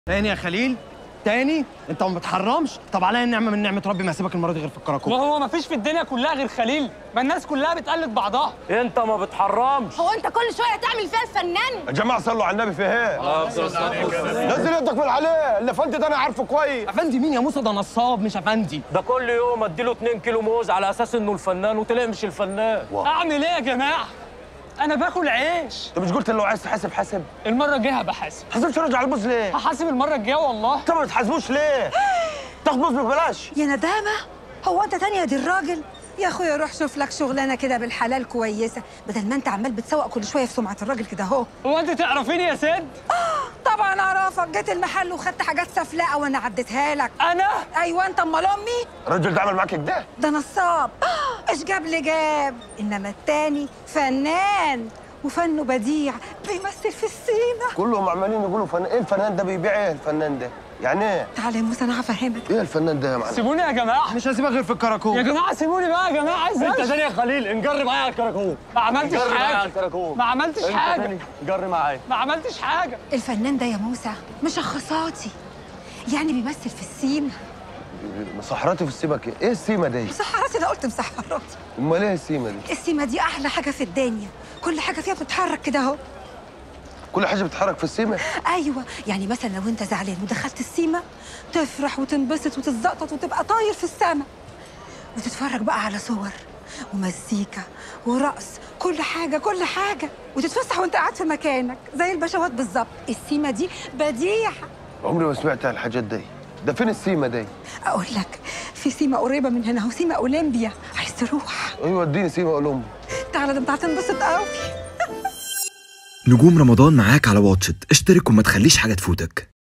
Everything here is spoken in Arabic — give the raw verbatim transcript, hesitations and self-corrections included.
تاني يا خليل، تاني انت ما بتحرمش. طب عليا النعمه من نعمه ربي ما هسيبك المره دي غير في الكراكوب. وهو ما فيش في الدنيا كلها غير خليل؟ ما الناس كلها بتقلد بعضها. انت ما بتحرمش. هو انت كل شويه تعمل فيها الفنان؟ يا جماعه صلوا على النبي في ايه؟ اه نزل يدك من عليه، اللي فندي ده انا عارفه كويس. افندي مين يا موسى؟ ده نصاب مش افندي. ده كل يوم اديله اتنين كيلو موز على اساس انه الفنان وطلع مش الفنان. اعمل ايه يا جماعه؟ انا باكل عيش. انت مش قلت لو عايز تحاسب حاسب؟ المره الجايه هبقى حاسب. حاسبش رجع البوز ليه؟ هحاسب المره الجايه والله. انت ما بتحاسبوش ليه؟ تاخد بوز ببلاش. يا ندامة، هو انت تاني يا دي الراجل؟ يا اخويا روح شوف لك شغلانه كده بالحلال كويسه، بدل ما انت عمال بتسوق كل شويه في سمعه الراجل كده اهو. هو انت تعرفيني يا سيد؟ طبعا اعرفك، جيت المحل وخدت حاجات سفلاقه وانا عديتها لك. انا؟ ايوه انت، امال امي؟ الراجل ده عمل معاك كده؟ ده نصاب. ايش جاب لي جاب، انما التاني فنان وفنه بديع، بيمثل في السيما. كلهم عمالين يقولوا فن... ايه الفنان ده؟ بيبيع ايه الفنان ده؟ يعني ايه؟ تعالى يا موسى انا هفهمك. ايه الفنان ده يا معلم؟ سيبوني يا جماعه. مش هسيبك غير في الكراكوب. يا جماعه سيبوني بقى يا جماعه، عايز انت امشي. تاني يا خليل نجرب معايا على الكراكوب. ما عملتش نجرب معايا على حاجه. الكراكوب. ما عملتش انت حاجه. تاني جرب معايا. ما عملتش حاجه. الفنان ده يا موسى مشخصاتي، يعني بيمثل في السيما. مسحراتي في السيما كده، ايه السيما دي؟ مسحراتي؟ ده قلت مسحراتي. امال ايه السيما دي؟ السيما دي احلى حاجه في الدنيا، كل حاجه فيها بتتحرك كده اهو. كل حاجه بتتحرك في السيما؟ ايوه، يعني مثلا لو انت زعلان ودخلت السيما تفرح وتنبسط وتتزقطط وتبقى طاير في السما، وتتفرج بقى على صور ومزيكا ورقص، كل حاجه كل حاجه، وتتفسح وانت قاعد في مكانك زي البشوات بالظبط. السيما دي بديعه. عمري ما سمعت عن الحاجات دي. ده فين السيما دي؟ اقول لك، في سيما قريبه من هنا اهو، سيما اولمبيا. عايز تروح؟ ايوه اديني سيما اولمبي. تعالى، ده انت هتنبسط قوي. نجوم رمضان معاك على واتشت، اشترك وما تخليش حاجة تفوتك.